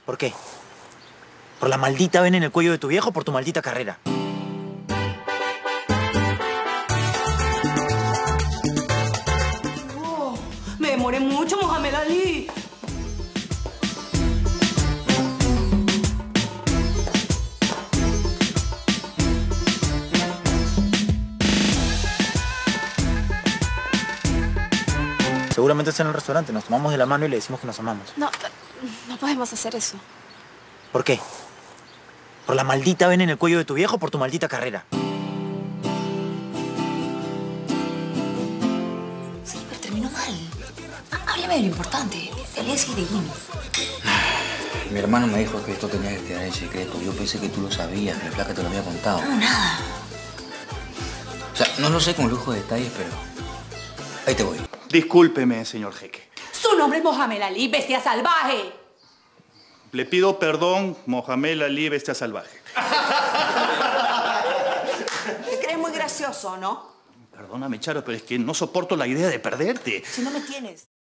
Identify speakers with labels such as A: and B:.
A: ¿Por qué? ¿Por la maldita vena en el cuello de tu viejo o por tu maldita carrera?
B: Oh, me demoré mucho, Mohamed Ali.
A: Seguramente está en el restaurante. Nos tomamos de la mano y le decimos que nos amamos.
C: No, no podemos hacer eso.
A: ¿Por qué? ¿Por la maldita vena en el cuello de tu viejo o por tu maldita carrera?
D: Sí, pero terminó mal. Háblame de lo importante. El éxito de Jimmy.
E: Mi hermano me dijo que esto tenía que quedar en secreto. Yo pensé que tú lo sabías, que la flaca te lo había contado.
D: No, nada.
E: O sea, no lo sé con lujo de detalles, pero ahí te voy.
F: Discúlpeme, señor Jeque.
B: Su nombre es Mohamed Ali, bestia salvaje.
F: Le pido perdón, Mohamed Ali, bestia salvaje.
B: Te crees muy gracioso, ¿no?
F: Perdóname, Charo, pero es que no soporto la idea de perderte.
B: Si no me tienes.